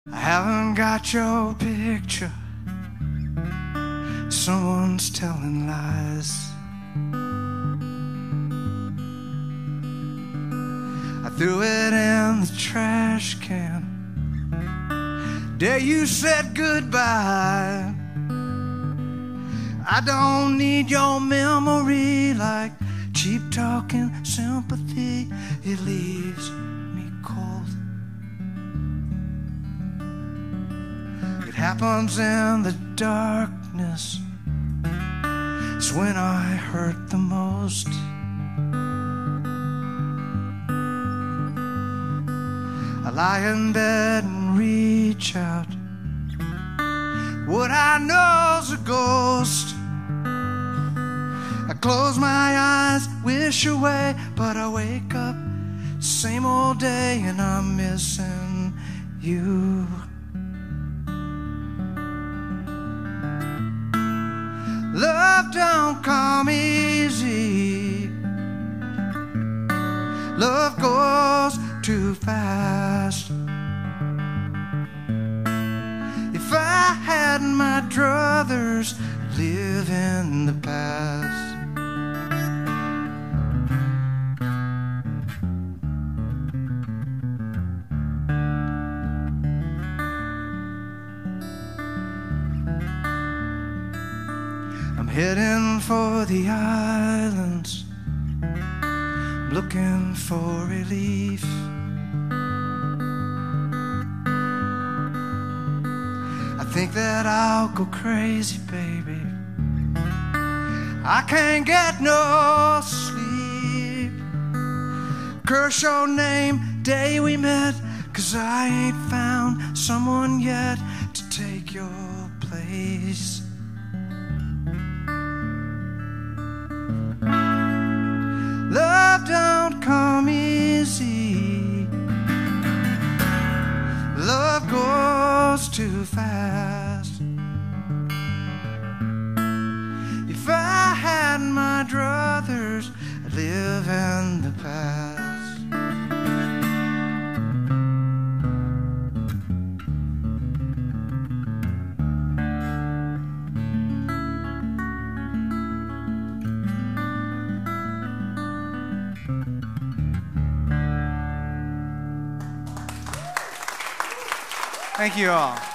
I haven't got your picture. Someone's telling lies. I threw it in the trash can day you said goodbye. I don't need your memory like cheap talking sympathy. It leaves me cold. It happens in the darkness. It's when I hurt the most. I lie in bed and reach out. What I know's a ghost. I close my eyes, wish away, but I wake up, same old day, and I'm missing you. Love don't come easy. Love goes too fast. If I had my druthers, I'd live in the past. I'm heading for the islands, looking for relief. I think that I'll go crazy, baby. I can't get no sleep. Curse your name, day we met, 'cause I ain't found someone yet to take your place. Love don't come easy. Love goes too fast. If I had my druthers, I'd live in the past. Thank you all.